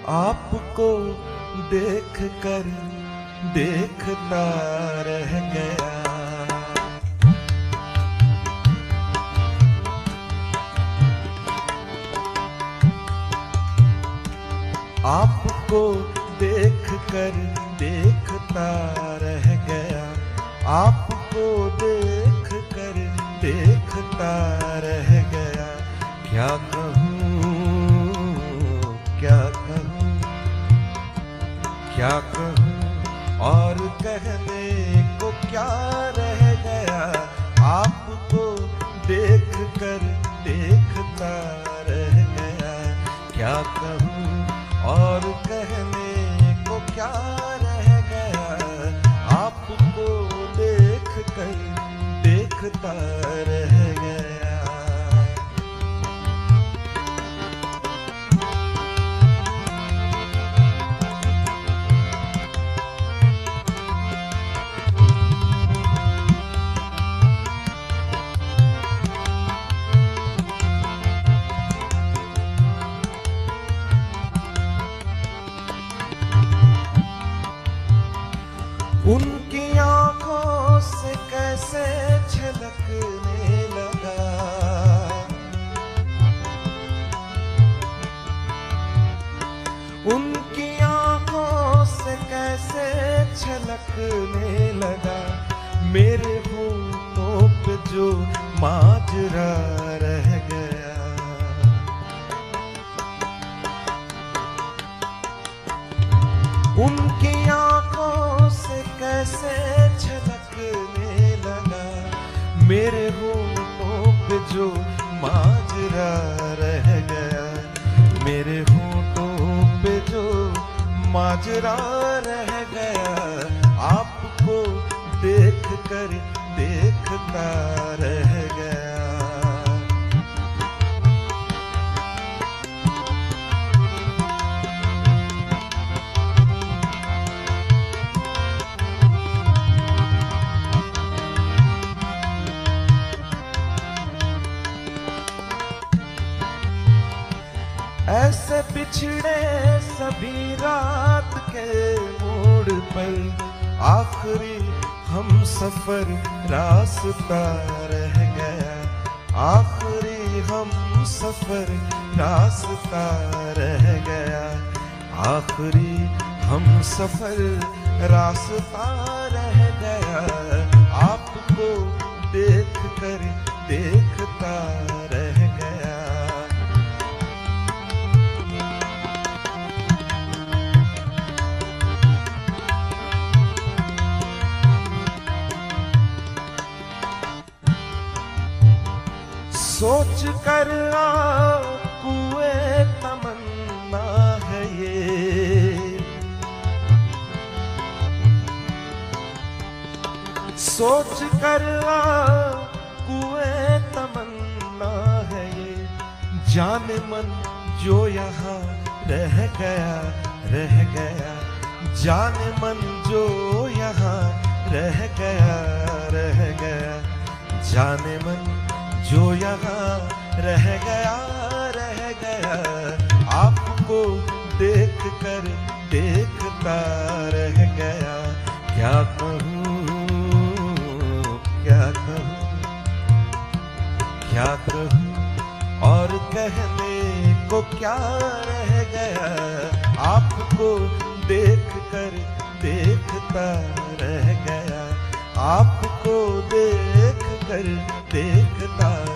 आपको देख कर देखता रह गया। आपको देख कर देखता रह गया। आपको देख कर देखता रह गया। क्या कहूँ क्या कहूँ क्या कहूँ और कहने को क्या रह गया। आपको देख कर देखता रह गया। क्या कहूँ और कहने को क्या रह गया। आपको देख कर देखता रह गया। उनकी आंखों से कैसे छलकने लगा। उनकी आंखों से कैसे छलकने लगा। मेरे होठों पे जो माजरा रह गया। उनकी आंखों से कैसे छलकने लगा। मेरे होठों पे जो माजरा रह गया। मेरे होठों पे जो माजरा रह गया। आपको देख कर देखता रह गया। ऐसे बिछड़े सभी रात के मोड़ पर। आखिरी हम सफर रास्ता रह गया। आखिरी हम सफर रास्ता रह गया। आखिरी हम सफर रास्ता रह गया। आपको देख कर देखता रह गया। सोच कर कुए तमन्ना है ये। सोच कर कुए तमन्ना है ये। जाने मन जो यहाँ रह गया रह गया। जाने मन जो यहाँ रह गया रह गया। जाने मन जो यहाँ रह गया रह गया। आपको देख कर देखता रह गया। क्या कहूँ क्या कहूँ क्या कहूँ और कहने को क्या रह गया। आपको देख कर देखता रह गया। आपको देख कर देखता